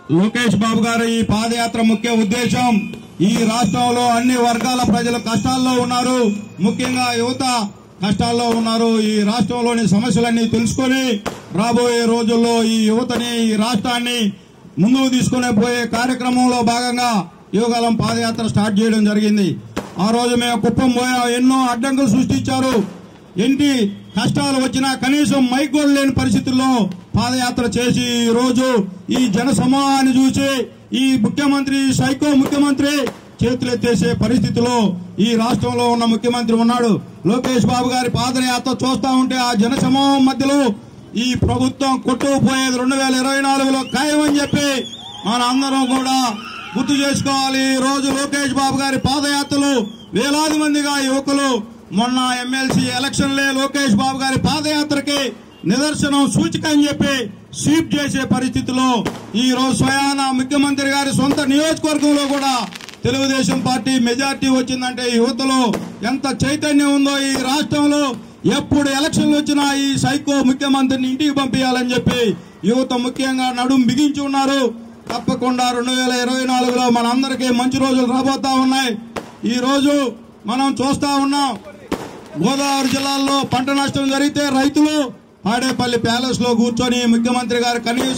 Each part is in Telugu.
లోకేష్ బాబు గారు ఈ పాదయాత్ర ముఖ్య ఉద్దేశం ఈ రాష్ట్రంలో అన్ని వర్గాల ప్రజలు కష్టాల్లో ఉన్నారు, ముఖ్యంగా యువత కష్టాల్లో ఉన్నారు. ఈ రాష్ట్రంలోని సమస్యలన్నీ తెలుసుకొని రాబోయే రోజుల్లో ఈ యువతని ఈ రాష్ట్రాన్ని ముందుకు తీసుకునే పోయే కార్యక్రమంలో భాగంగా యువగలం పాదయాత్ర స్టార్ట్ చేయడం జరిగింది. ఆ రోజు మేము కుప్పం పోయాం, ఎన్నో అడ్డంకులు సృష్టించారు. ఎన్ని కష్టాలు వచ్చినా కనీసం మైక్ కూడా లేని పరిస్థితుల్లో పాదయాత్ర చేసి ఈ రోజు ఈ జన సమూహాన్ని చూసి ఈ ముఖ్యమంత్రి సైకో ముఖ్యమంత్రి చేతులెత్తేసే పరిస్థితిలో ఈ రాష్ట్రంలో ఉన్న ముఖ్యమంత్రి ఉన్నాడు. లోకేష్ బాబు గారి పాదయాత్ర చూస్తా ఉంటే ఆ జన సమూహం మధ్యలో ఈ ప్రభుత్వం కొట్టుకుపోయేది 2024లో ఖాయమని చెప్పి మన అందరం కూడా గుర్తు చేసుకోవాలి. ఈ రోజు లోకేష్ బాబు గారి పాదయాత్రలు వేలాది మందిగా యువకులు మొన్న ఎమ్మెల్సీ ఎలక్షన్లే లోకేష్ బాబు గారి పాదయాత్రకి నిదర్శనం సూచిక అని చెప్పి స్వీప్ చేసే పరిస్థితిలో ఈ రోజు స్వయాన ముఖ్యమంత్రి గారి సొంత నియోజకవర్గంలో కూడా తెలుగుదేశం పార్టీ మెజార్టీ వచ్చిందంటే యువతలో ఎంత చైతన్యం ఉందో. ఈ రాష్ట్రంలో ఎప్పుడు ఎలక్షన్లు వచ్చినా ఈ సైకో ముఖ్యమంత్రిని ఇంటికి పంపించాలని చెప్పి యువత ముఖ్యంగా నడుం బిగించి ఉన్నారు. తప్పకుండా 2024లో మనందరికీ మంచి రోజులు రాబోతా ఉన్నాయి. ఈ రోజు మనం చూస్తా ఉన్నాం, గోదావరి జిల్లాలో పంట నష్టం జరిగితే రైతులు పాడేపల్లి ప్యాలెస్ లో కూర్చొని ముఖ్యమంత్రి గారు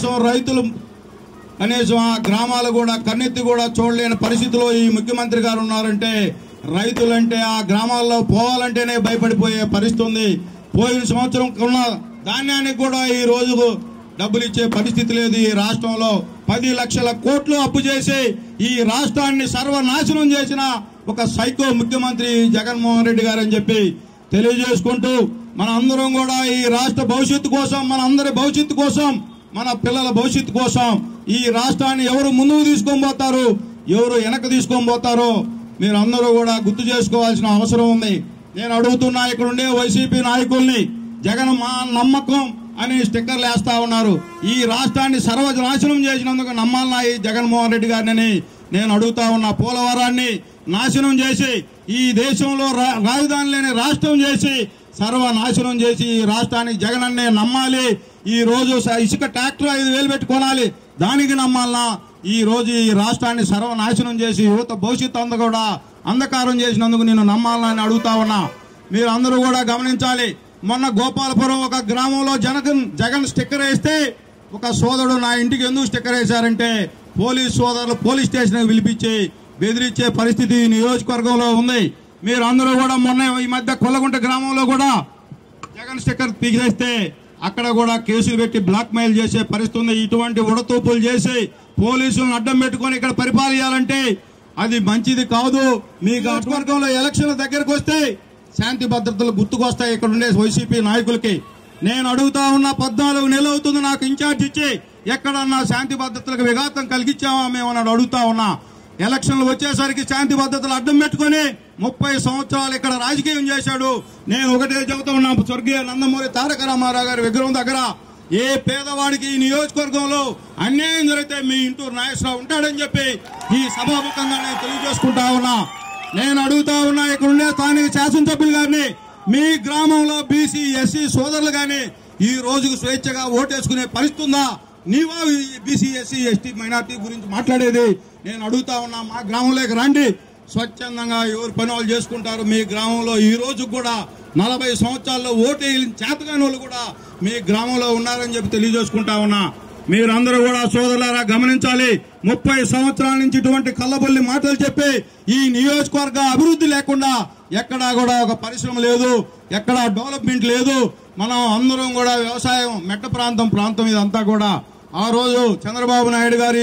కనీసం ఆ గ్రామాలు కూడా కన్నెత్తి కూడా చూడలేని పరిస్థితిలో ఈ ముఖ్యమంత్రి గారు ఉన్నారంటే రైతులంటే ఆ గ్రామాల్లో పోవాలంటేనే భయపడిపోయే పరిస్థితి ఉంది. పోయిన సంవత్సరం ఉన్న ధాన్యానికి కూడా ఈ రోజు డబ్బులు ఇచ్చే పరిస్థితి లేదు. ఈ రాష్ట్రంలో 10 లక్షల కోట్లు అప్పు చేసి ఈ రాష్ట్రాన్ని సర్వనాశనం చేసిన ఒక సైకో ముఖ్యమంత్రి జగన్మోహన్ రెడ్డి గారు అని చెప్పి తెలియజేసుకుంటూ మన అందరం కూడా ఈ రాష్ట్ర భవిష్యత్తు కోసం, మన అందరి భవిష్యత్తు కోసం, మన పిల్లల భవిష్యత్తు కోసం ఈ రాష్ట్రాన్ని ఎవరు ముందుకు తీసుకొని పోతారు, ఎవరు వెనక్కి తీసుకొని పోతారో మీరు అందరూ కూడా గుర్తు చేసుకోవాల్సిన అవసరం ఉంది. నేను అడుగుతున్నా, ఇక్కడ ఉండే వైసీపీ నాయకుల్ని జగన్ మా నమ్మకం అని స్టిక్కర్లు వేస్తా ఉన్నారు. ఈ రాష్ట్రాన్ని సర్వనాశనం చేసినందుకు నమ్మాలన్నా ఈ జగన్మోహన్ రెడ్డి గారిని నేను అడుగుతా ఉన్నా. పోలవరాన్ని నాశనం చేసి ఈ దేశంలో రాజధాని లేని రాష్ట్రం చేసి సర్వనాశనం చేసి ఈ రాష్ట్రానికి జగన్ అన్నే నమ్మాలి. ఈ రోజు ఇసుక ట్రాక్టర్ 5,000 పెట్టి కొనాలి, దానికి నమ్మాలన్నా ఈ రోజు ఈ రాష్ట్రాన్ని సర్వనాశనం చేసి యువత భవిష్యత్తు అంతా కూడా అంధకారం చేసినందుకు నేను నమ్మాలని అడుగుతా ఉన్నా. మీరు అందరూ కూడా గమనించాలి. మొన్న గోపాలపురం ఒక గ్రామంలో జగన్ స్టిక్కర్ వేస్తే ఒక సోదరుడు నా ఇంటికి ఎందుకు స్టిక్కర్ వేశారంటే పోలీస్ సోదరులు పోలీస్ స్టేషన్ పిలిపించి బెదిరించే పరిస్థితి ఈ నియోజకవర్గంలో ఉంది. మీరు అందరూ కూడా మొన్న ఈ మధ్య కొల్లగుంట గ్రామంలో కూడా జగన్ స్టిక్కర్ తీసేస్తే అక్కడ కూడా కేసులు పెట్టి బ్లాక్ మెయిల్ చేసే పరిస్థితి ఉంది. ఇటువంటి ఉడతూపులు చేసి పోలీసులను అడ్డం పెట్టుకుని ఇక్కడ పరిపాలించాలంటే అది మంచిది కాదు. మీ నియోజకవర్గంలో ఎలక్షన్ల దగ్గరకు వస్తే శాంతి భద్రతలు గుర్తుకొస్తాయి ఇక్కడ ఉండే వైసీపీ నాయకులకి. నేను అడుగుతా ఉన్నా, 14 నెలలు అవుతుంది నాకు ఇన్ఛార్జ్ ఇచ్చి, ఎక్కడన్నా శాంతి భద్రతలకు విఘాతం కలిగించామా మేమని అడుగుతా ఉన్నా. ఎలక్షన్లు వచ్చేసరికి శాంతి భద్రతలు అడ్డం పెట్టుకుని 30 సంవత్సరాలు ఇక్కడ రాజకీయం చేశాడు. నేను ఒకటే చెబుతా ఉన్నా, స్వర్గీయ నందమూరి తారక రామారావు గారి విగ్రహం దగ్గర ఏ పేదవాడికి ఈ నియోజకవర్గంలో అన్యాయం జరిగితే మీ ఇంటూరు నాగేశ్వరరావు ఉంటాడని చెప్పి ఈ సభాముఖంగా నేను తెలియజేసుకుంటా ఉన్నా. నేను అడుగుతా ఉన్నా, ఇక్కడ ఉండే స్థానిక శాసనసభ్యులు గారిని, మీ గ్రామంలో బీసీ ఎస్సీ సోదరులు గాని ఈ రోజుకు స్వేచ్ఛగా ఓటేసుకునే పరిస్థితి ఉందా? నీవా బీసీ ఎస్సీ ఎస్టీ మైనార్టీ గురించి మాట్లాడేది? నేను అడుగుతా ఉన్నా, మా గ్రామంలోకి రండి, స్వచ్ఛందంగా ఎవరు పని వాళ్ళు చేసుకుంటారు. మీ గ్రామంలో ఈ రోజు కూడా 40 సంవత్సరాల్లో ఓటు చేతగాని వాళ్ళు కూడా మీ గ్రామంలో ఉన్నారని చెప్పి తెలియజేసుకుంటా ఉన్నా. మీరందరూ కూడా సోదరులారా గమనించాలి. 30 సంవత్సరాల నుంచి ఇటువంటి కల్లబొల్లి మాటలు చెప్పి ఈ నియోజకవర్గ అభివృద్ధి లేకుండా ఎక్కడా కూడా ఒక పరిశ్రమ లేదు, ఎక్కడా డెవలప్మెంట్ లేదు. మనం అందరం కూడా వ్యవసాయం మెట్ట ప్రాంతం ఇదంతా కూడా. ఆ రోజు చంద్రబాబు నాయుడు గారి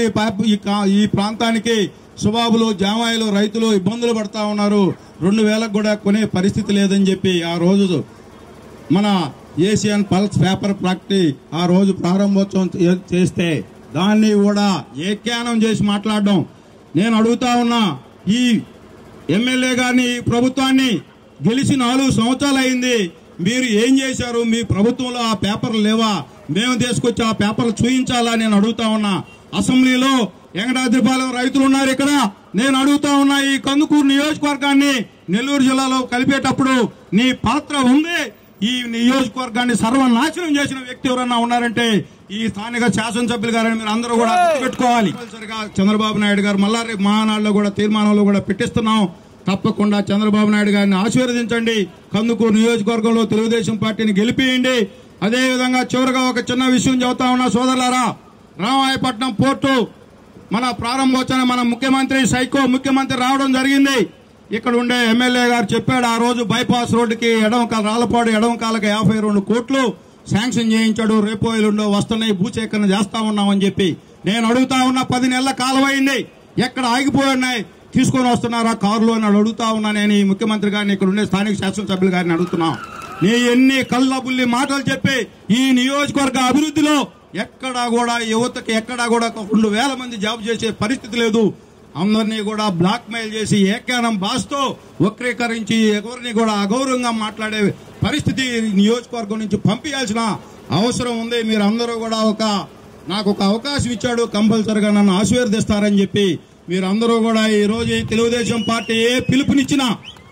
ఈ ప్రాంతానికి సుబాబులు జామాయిలు రైతులు ఇబ్బందులు పడతా ఉన్నారు. 2000కు కూడా కొనే పరిస్థితి లేదని చెప్పి ఆ రోజు మన ఏషియన్ పల్స్ పేపర్ ఫ్యాక్టరీ ఆ రోజు ప్రారంభోత్సవం చేస్తే దాన్ని కూడా ఏక్యానం చేసి మాట్లాడడం. నేను అడుగుతా ఉన్నా, ఈ ఎమ్మెల్యే గారిని ఈ ప్రభుత్వాన్ని గెలిచి 4 సంవత్సరాలు అయింది, మీరు ఏం చేశారు? మీ ప్రభుత్వంలో ఆ పేపర్లు లేవా? మేము తీసుకొచ్చి ఆ పేపర్లు చూయించాలా? నేను అడుగుతా ఉన్నా. అసెంబ్లీలో వెంకటాద్రిపాలెం రైతులు ఉన్నారు ఇక్కడ. నేను అడుగుతా ఉన్నా, ఈ కందుకూరు నియోజకవర్గాన్ని నెల్లూరు జిల్లాలో కలిపేటప్పుడు నీ పాత్ర ఉంది. ఈ నియోజకవర్గాన్ని సర్వనాశనం చేసిన వ్యక్తి ఎవరన్నా ఉన్నారంటే ఈ స్థానిక శాసనసభ్యులు గారని మీరు అందరూ కూడా గుర్తుపెట్టుకోవాలి. కంపల్సరిగా చంద్రబాబు నాయుడు గారు మళ్ళా రేపు మహానాడులో కూడా తీర్మానంలో కూడా పెట్టిస్తున్నాం. తప్పకుండా చంద్రబాబు నాయుడు గారిని ఆశీర్వదించండి. కందుకూరు నియోజకవర్గంలో తెలుగుదేశం పార్టీని గెలిపియండి. అదేవిధంగా చివరిగా ఒక చిన్న విషయం చెబుతా ఉన్నా సోదరులారా, రామాయపట్నం పోర్టు మన ప్రారంభోత్సవం మన ముఖ్యమంత్రి సైకో ముఖ్యమంత్రి రావడం జరిగింది. ఇక్కడ ఉండే ఎమ్మెల్యే గారు చెప్పాడు, ఆ రోజు బైపాస్ రోడ్డుకి రాళ్లపాడు ఎడమకాలకు 52 కోట్లు శాంక్షన్ చేయించాడు. రేపో ఎల్లుండో వస్తున్నాయి, భూసేకరణ చేస్తా ఉన్నామని చెప్పి నేను అడుగుతా ఉన్నా. 10 నెలల కాలం అయింది, ఎక్కడ ఆగిపోయి ఉన్నాయి, తీసుకొని వస్తున్నారా కారులో అని అడుగుతా ఉన్నా. నేను ఈ ముఖ్యమంత్రి గారిని, ఇక్కడ ఉండే స్థానిక శాసనసభ్యులు గారిని అడుగుతున్నా. నీ ఎన్ని కళ్ళబుల్లి మాటలు చెప్పి ఈ నియోజకవర్గ అభివృద్ధిలో ఎక్కడా కూడా యువతకి ఎక్కడా కూడా 2,000 మంది జాబ్ చేసే పరిస్థితి లేదు. అందరినీ కూడా బ్లాక్ మెయిల్ చేసి ఏకానం భాషతో వక్రీకరించి ఎవరిని కూడా అగౌరవంగా మాట్లాడే పరిస్థితి నియోజకవర్గం నుంచి పంపించాల్సిన అవసరం ఉంది. మీరు అందరూ కూడా నాకు ఒక అవకాశం ఇచ్చాడు, కంపల్సరిగా నన్ను ఆశీర్వదిస్తారని చెప్పి మీరందరూ కూడా ఈ రోజు తెలుగుదేశం పార్టీ ఏ పిలుపునిచ్చినా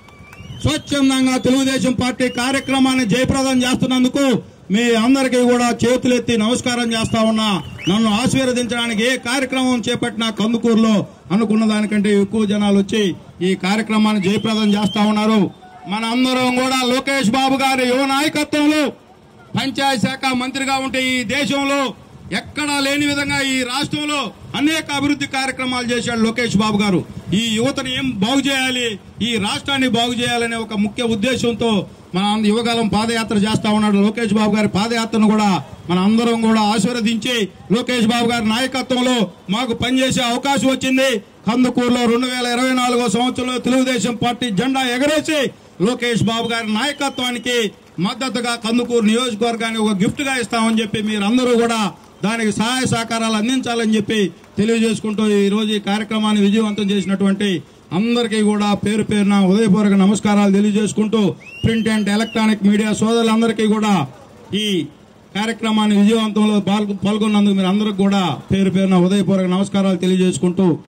స్వచ్ఛందంగా తెలుగుదేశం పార్టీ కార్యక్రమాన్ని జయప్రదం చేస్తున్నందుకు మీ అందరికీ కూడా చేతులెత్తి నమస్కారం చేస్తా ఉన్నా. నన్ను ఆశీర్వదించడానికి ఏ కార్యక్రమం చేపట్టినా కందుకూరులో అనుకున్న దానికంటే ఎక్కువ జనాలు వచ్చి ఈ కార్యక్రమాన్ని జయప్రదం చేస్తా ఉన్నారు. మన అందరం కూడా లోకేష్ బాబు గారి యువ నాయకత్వంలో పంచాయతీ శాఖ మంత్రిగా ఉంటే ఈ దేశంలో ఎక్కడా లేని విధంగా ఈ రాష్ట్రంలో అనేక అభివృద్ధి కార్యక్రమాలు చేశాడు లోకేష్ బాబు గారు. ఈ యువతను ఏం బాగు చేయాలి, ఈ రాష్ట్రాన్ని బాగు చేయాలనే ఒక ముఖ్య ఉద్దేశంతో మన యువకాలం పాదయాత్ర చేస్తా ఉన్నాడు. లోకేష్ బాబు గారి పాదయాత్రను కూడా మన అందరం కూడా ఆశీర్వదించి లోకేష్ బాబు గారి నాయకత్వంలో మాకు పనిచేసే అవకాశం వచ్చింది. కందుకూరులో 2024 సంవత్సరంలో తెలుగుదేశం పార్టీ జెండా ఎగరేసి లోకేష్ బాబు గారి నాయకత్వానికి మద్దతుగా కందుకూరు నియోజకవర్గాన్ని ఒక గిఫ్ట్ గా ఇస్తామని చెప్పి మీరందరూ కూడా దానికి సహాయ సహకారాలు అందించాలని చెప్పి తెలియజేసుకుంటూ ఈ రోజు ఈ కార్యక్రమాన్ని విజయవంతం చేసినటువంటి అందరికీ కూడా పేరు పేరున ఉదయపూర్వక నమస్కారాలు తెలియజేసుకుంటూ ప్రింట్ అండ్ ఎలక్ట్రానిక్ మీడియా సోదరులందరికీ కూడా ఈ కార్యక్రమాన్ని విజయవంతంలో పాల్గొన్నందుకు మీరు అందరికీ కూడా పేరు పేరున ఉదయపూర్వక నమస్కారాలు తెలియజేసుకుంటూ